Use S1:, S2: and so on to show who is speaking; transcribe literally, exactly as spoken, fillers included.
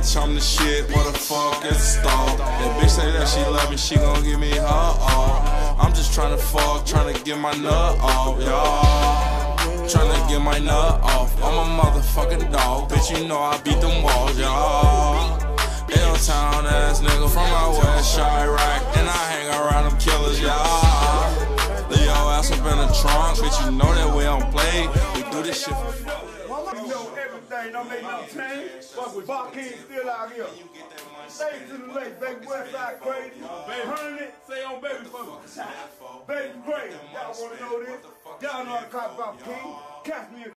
S1: bitch, I'm the shit. What the fuck is a star? That bitch say that she love me, she gon' give me her all. I'm just tryna fuck, tryna get my nut off, y'all. Tryna get my nut off. I'm a motherfucking dog, bitch, you know I beat them walls, y'all. L-town ass nigga from my west side rack, and I hang around them killers, y'all. Leave your ass up in the trunk, bitch, you know that we don't play. We do this shit for fun.
S2: You know everything, don't make no change. Fuck with Bop King still out here. Stay to the lake, baby, west side crazy. Baby, hundred, say on baby for me. Baby crazy. Y'all wanna know this? Y'all know how to cop Bop King. Catch me a